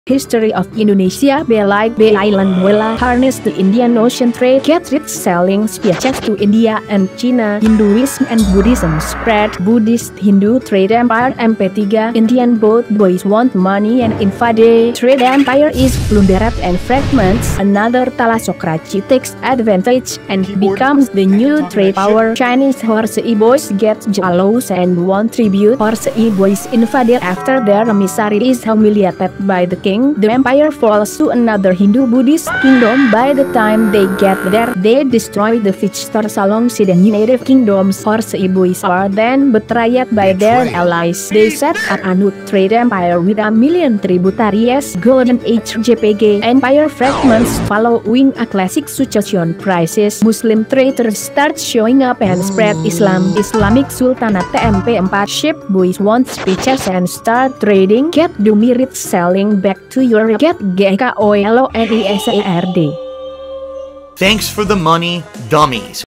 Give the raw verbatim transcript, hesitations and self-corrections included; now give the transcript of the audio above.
History of Indonesia. Belait Bay Island Wela harness the Indian Ocean trade, get rich selling spices to India and China. Hinduism and Buddhism spread. Buddhist Hindu trade empire. M P three Indian boat boys want money and invade. Trade empire is plundered and fragments. Another Talasokrachi takes advantage and becomes the new trade power. Chinese Horsei boys get jealous and want tribute. Horsei boys invade after their emissary is humiliated by the king. The empire falls to another Hindu-Buddhist kingdom. By the time they get there, they destroy the visitors alongside the native kingdoms. Horsei boys are then betrayed by their allies. They set up a new trade empire with a million tributaries. Golden Age J P G empire fragments. Following a classic succession crisis, Muslim traders start showing up and spread Islam. Islamic Sultanate M P four ship boys want spices and start trading. Get Dumirit selling back to Europe. Get G K O L O N I S A R D. Thanks for the money, dummies.